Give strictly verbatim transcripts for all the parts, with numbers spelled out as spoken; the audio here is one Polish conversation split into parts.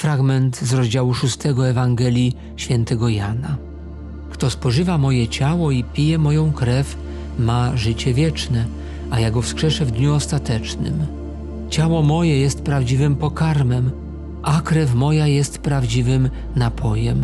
Fragment z rozdziału szóstego Ewangelii świętego Jana. Kto spożywa moje ciało i pije moją krew, ma życie wieczne, a ja go wskrzeszę w dniu ostatecznym. Ciało moje jest prawdziwym pokarmem, a krew moja jest prawdziwym napojem.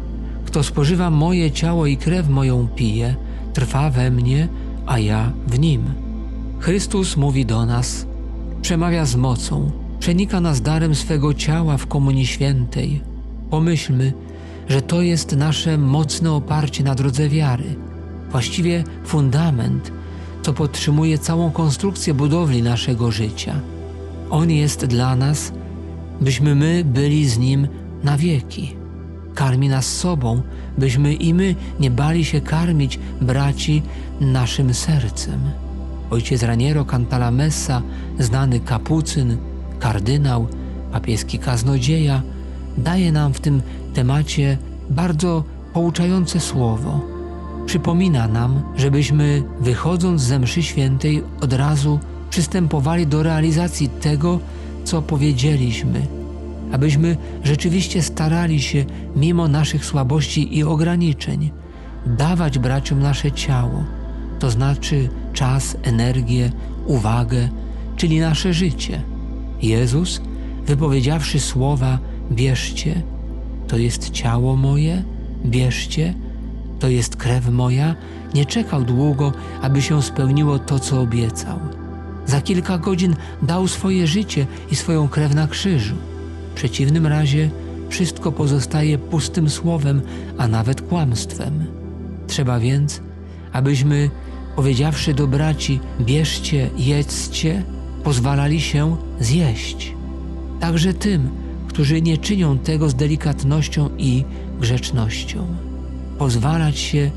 Kto spożywa moje ciało i krew moją pije, trwa we mnie, a ja w nim. Chrystus mówi do nas, przemawia z mocą, przenika nas darem swego ciała w Komunii Świętej. Pomyślmy, że to jest nasze mocne oparcie na drodze wiary, właściwie fundament, co podtrzymuje całą konstrukcję budowli naszego życia. On jest dla nas, byśmy my byli z Nim na wieki. Karmi nas sobą, byśmy i my nie bali się karmić braci naszym sercem. Ojciec Raniero Cantalamessa, znany kapucyn, kardynał, papieski kaznodzieja, daje nam w tym temacie bardzo pouczające słowo. Przypomina nam, żebyśmy, wychodząc ze mszy świętej, od razu przystępowali do realizacji tego, co powiedzieliśmy, abyśmy rzeczywiście starali się, mimo naszych słabości i ograniczeń, dawać braciom nasze ciało, to znaczy czas, energię, uwagę, czyli nasze życie. Jezus, wypowiedziawszy słowa bierzcie, to jest ciało moje, bierzcie, to jest krew moja, nie czekał długo, aby się spełniło to, co obiecał. Za kilka godzin dał swoje życie i swoją krew na krzyżu. W przeciwnym razie wszystko pozostaje pustym słowem, a nawet kłamstwem. Trzeba więc, abyśmy, powiedziawszy do braci, bierzcie, jedzcie, pozwalali się zjeść. Także tym, którzy nie czynią tego z delikatnością i grzecznością. Pozwalać się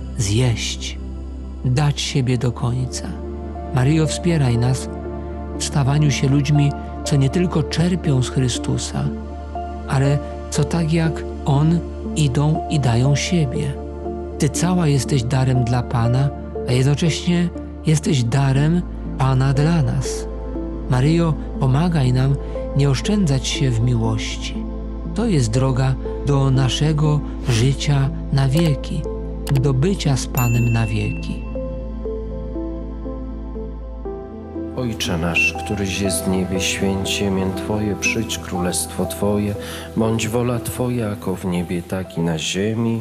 zjeść, dać siebie do końca. Maryjo, wspieraj nas w stawaniu się ludźmi, co nie tylko czerpią z Chrystusa, ale co tak jak On idą i dają siebie. Ty cała jesteś darem dla Pana, a jednocześnie jesteś darem Pana dla nas. Maryjo, pomagaj nam nie oszczędzać się w miłości. To jest droga do naszego życia na wieki, do bycia z Panem na wieki. Ojcze nasz, któryś jest w niebie, święć imię Twoje, przyjdź królestwo Twoje, bądź wola Twoja, jako w niebie, tak i na ziemi.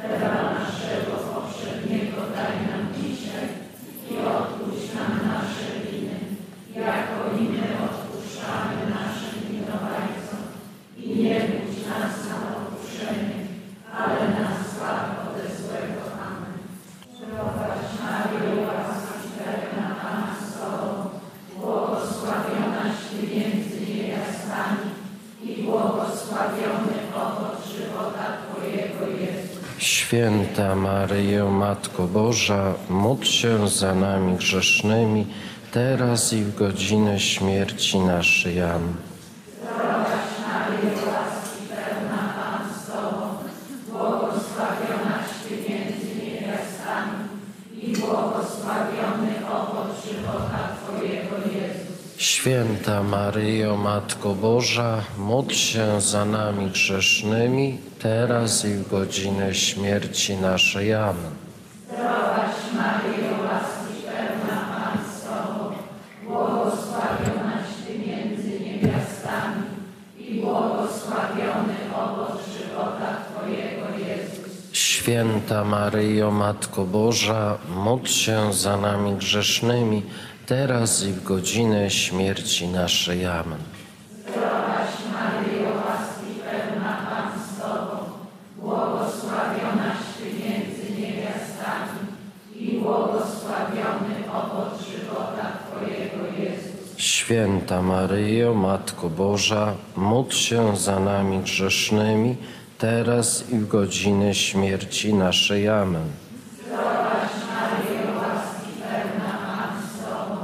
Święta Maryjo, Matko Boża, módl się za nami grzesznymi, teraz i w godzinę śmierci naszej. Amen. Zdrowaś Maryjo, łaski pełna, Pan z Tobą, błogosławionaś Ty między niewiastami i błogosławiony owoc żywota Twojego, Jezus. Święta Maryjo, Matko Boża, módl się za nami grzesznymi, teraz i w godzinę śmierci naszej. Amen. Zdrowaś Maryjo, łaski pełna, Pan z Tobą, błogosławionaś Ty między niewiastami i błogosławiony owoc żywota Twojego, Jezus. Święta Maryjo, Matko Boża, módl się za nami grzesznymi, teraz i w godzinę śmierci naszej. Amen. Zdrowaś Maryjo, łaski pełna, Pan z Tobą, błogosławionaś Ty między niewiastami i błogosławiony owoc żywota Twojego, Jezus. Święta Maryjo, Matko Boża, módl się za nami grzesznymi, teraz i w godzinę śmierci naszej. Amen. Zdrowaś Maryjo, łaski pełna, Pan z Tobą,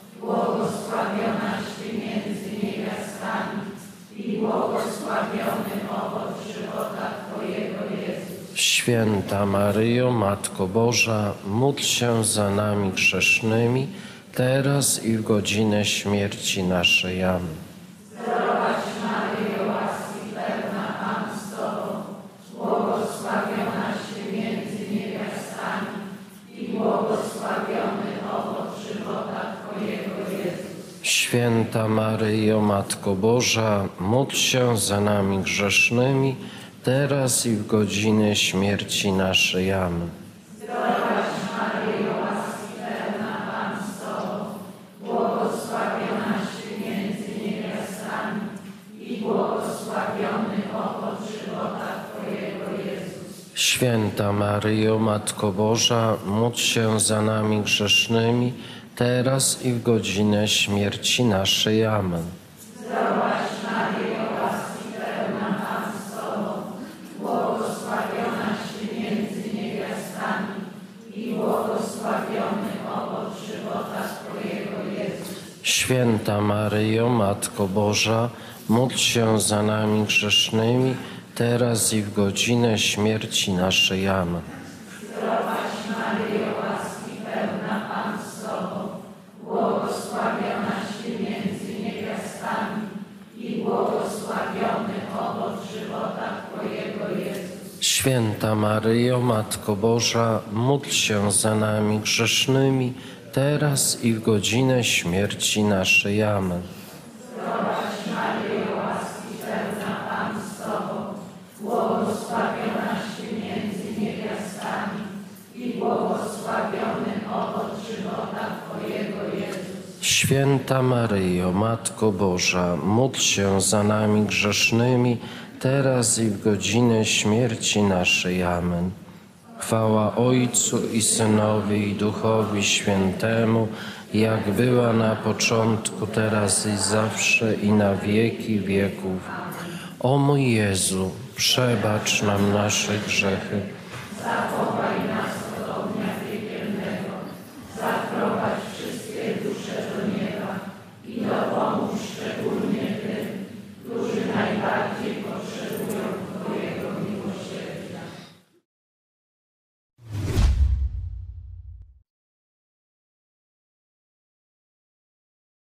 błogosławionaś Ty między niewiastami i błogosławiony owoc żywota Twojego, Jezus. Święta Maryjo, Matko Boża, módl się za nami grzesznymi, teraz i w godzinę śmierci naszej. Amen. Zdrowaś Maryjo, łaski pełna, Święta Maryjo, Matko Boża, módl się za nami grzesznymi, teraz i w godzinę śmierci naszej. Amen. Święta Maryjo, Matko Boża, módl się za nami grzesznymi, teraz i w godzinę śmierci naszej. Amen. Święta Maryjo, Matko Boża, módl się za nami grzesznymi, teraz i w godzinę śmierci naszej. Amen. Święta Maryjo, Matko Boża, módl się za nami grzesznymi, teraz i w godzinę śmierci naszej. Amen. Święta Maryjo, Matko Boża, módl się za nami grzesznymi, teraz i w godzinę śmierci naszej. Amen. Chwała Ojcu i Synowi i Duchowi Świętemu, jak była na początku, teraz i zawsze, i na wieki wieków. O mój Jezu, przebacz nam nasze grzechy,